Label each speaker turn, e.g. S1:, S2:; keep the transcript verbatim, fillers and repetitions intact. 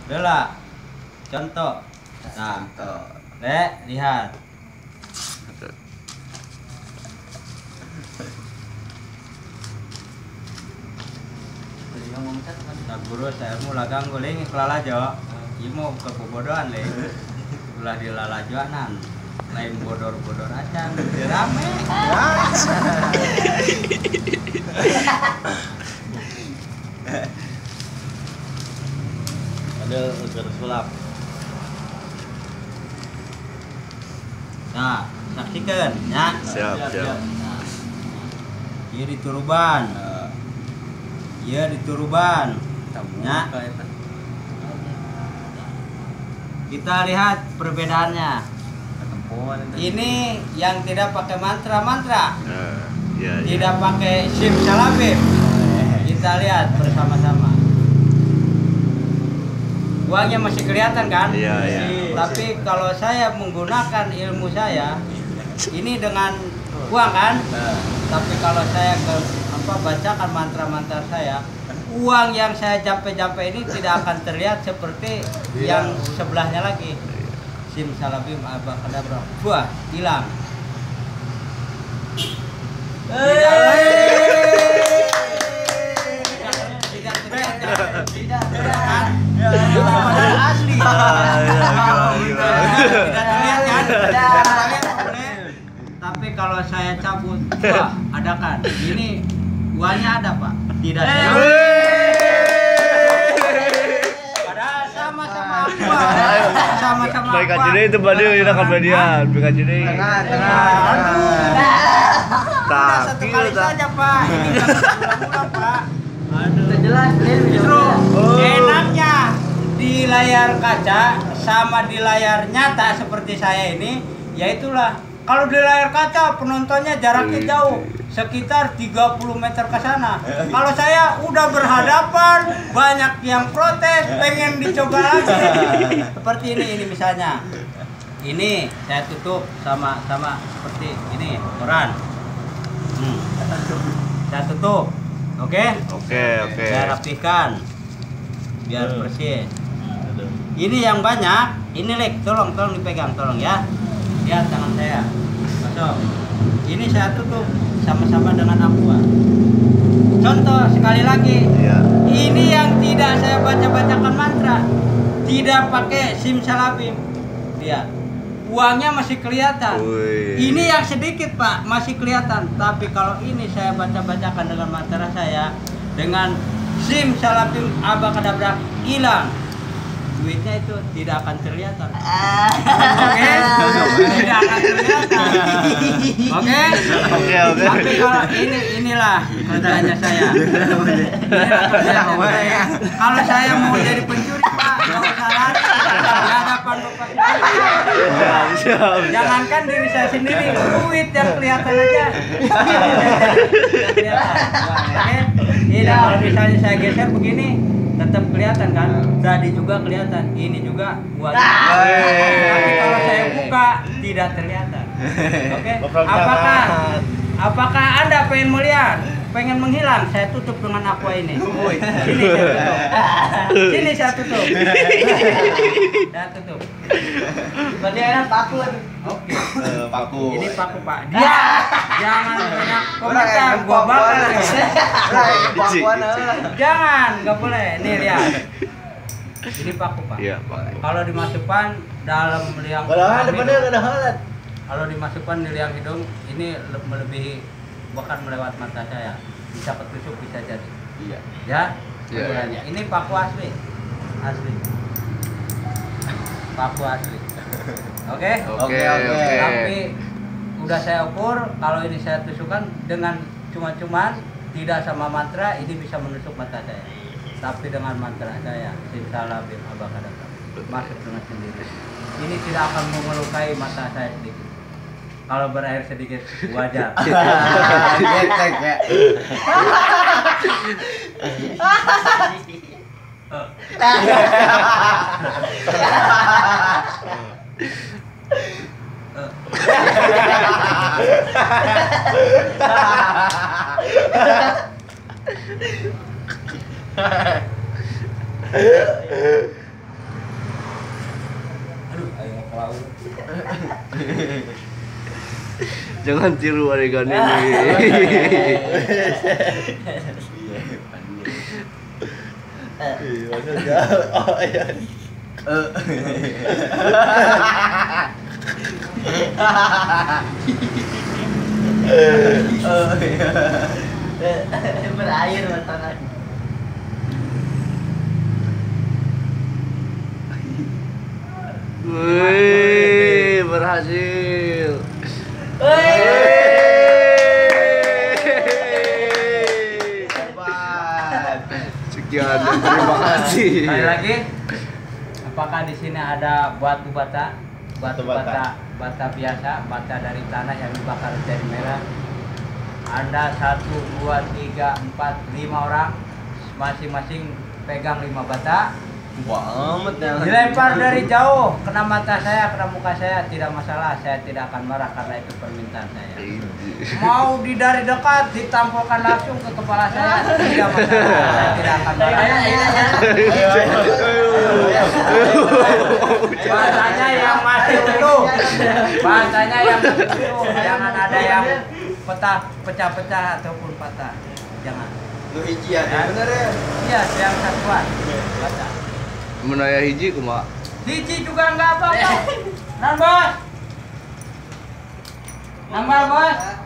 S1: Dela. Contoh. Nah,
S2: Contoh.
S1: Le, lihat. Nah, guru saya mau lagang guling kelala jo. Ieu mau kebodohan le. Ulah dilalajoanan. Lain bodor-bodor acan, rame.
S3: Ada unsur sulap.
S1: Nah, saksikan ya.
S4: Siap, siap.
S1: Nah, ieu dituruban. Ieu dituruban. Ya. Kita lihat perbedaannya. Ini yang tidak pakai mantra-mantra.
S4: Uh, ya,
S1: Tidak pakai simsalabim. Kita lihat bersama-sama. Uangnya masih kelihatan kan?
S4: Iya, iya.
S1: Tapi kalau saya menggunakan ilmu saya, ini dengan uang kan? Tapi kalau saya ke apa bacakan mantra-mantra saya, uang yang saya jampe-jampe ini tidak akan terlihat seperti yang sebelahnya lagi. Simsalabim abakadabra. Wah, hilang. Tidak tidak terlihat. Tidak terlihat. Asli. Tidak terlihat kan? Tapi kalau saya cabut, wah, ada kan? Ini uangnya ada Pak. Tidak saya. Padahal sama-sama aqua. Sama-sama
S4: baik
S1: aqua.
S4: aja deh itu badai kita kan badian, baik aja deh.
S1: Udah satu kali saja Pak. Ini kan ulang-ulang Pak. Aduh.
S2: Jelas,
S1: Justru enaknya di layar kaca sama di layar nyata seperti saya ini, yaitulah kalau di layar kaca penontonnya jaraknya jauh, sekitar tiga puluh meter ke sana. Kalau saya udah berhadapan, banyak yang protes, pengen dicoba lagi. Seperti ini, ini misalnya. Ini saya tutup sama sama seperti ini koran. Hmm. Saya tutup. Oke?
S4: Oke, oke.
S1: Saya rapihkan biar bersih. Ini yang banyak, ini Lek, tolong tolong dipegang, tolong ya. Lihat tangan saya. Masuk. Ini saya tutup sama-sama dengan aqua. Contoh sekali lagi.
S4: Iya.
S1: Ini yang tidak saya baca-bacakan mantra. Tidak pakai simsalabim. Lihat. Uangnya masih kelihatan.
S4: Wih.
S1: Ini yang sedikit Pak, masih kelihatan. Tapi kalau ini saya baca-bacakan dengan mantra saya, dengan simsalabim abakadabra, hilang. Duitnya itu tidak akan kelihatan. Oke? Tidak akan kelihatan. Oke?
S4: Oke, oke.
S1: Tapi kalau ini inilah kerjanya saya. Inilah kerjanya saya. Kalau saya mau jadi pencuri Pak, nggak usah lari. Di hadapan Bapak sendiri. Jangankan diri saya sendiri, duit yang kelihatan aja. Tidak kelihatan. Oke? Ini kalau misalnya saya geser begini, tetap kelihatan kan? Tadi juga kelihatan, ini juga buat. Tapi kalau saya buka tidak terlihat. Oke? Apakah apakah Anda pengen melihat? Pengen menghilang? Saya tutup dengan aqua ini. Sini saya tutup. Sini saya tutup. Saya tutup.
S2: Berarti enak paku lagi.
S1: Oke.
S3: Paku.
S1: Ini paku Pak. Dia jangan banyak komentar, gua bakar ya. Jangan, nggak boleh. Nih lihat. Ini paku Pak.
S4: Iya, Pak.
S1: Kalau dimasukkan dalam liang hidung, kalau dimasukkan di liang hidung, ini le- melebihi bahkan melewat mata saya. Bisa ketusuk, bisa jadi.
S3: Iya.
S1: Ya.
S4: Iya,
S1: Ukurannya. Ini paku asli. Asli. Paku asli. Oke?
S4: Oke,
S3: oke.
S4: oke.
S1: Tapi udah saya ukur, kalau ini saya tusukkan dengan cuma-cuman tidak sama mantra, ini bisa menusuk mata saya. Tapi dengan mantra saya, simsalabim abakadabra, masuk dengan sendiri. Ini tidak akan melukai mata saya sedikit. Kalau berair sedikit wajar.
S3: Getek ya.
S1: Wow.
S4: Jangan tiru adegan ini.
S3: Oh iya.
S2: Berair mata.
S4: Wih, berhasil. Sekian dan terima kasih.
S1: Sekali lagi, apakah di sini ada batu bata? Batu
S3: Batu bata.
S1: bata, bata biasa, bata dari tanah yang dibakar jadi merah. Ada satu, dua, tiga, empat, lima orang, masing-masing pegang lima bata.
S3: Wah, amat ya.
S1: Dilempar dari jauh, kena mata saya, kena muka saya, tidak masalah, saya tidak akan marah karena itu permintaan saya. Mau di dari dekat ditampolkan langsung ke kepala saya, tidak masalah, saya tidak akan marah. Bahasanya yang masih utuh, bahasanya yang masih utuh, jangan ada yang pecah, pecah-pecah ataupun patah, jangan.
S3: Lu hiji ya, bener ya.
S1: Iya, yang satuan, baca.
S4: Menaya hiji kumaha?
S1: Hiji juga enggak apa-apa. Nan bos. Nambah bos.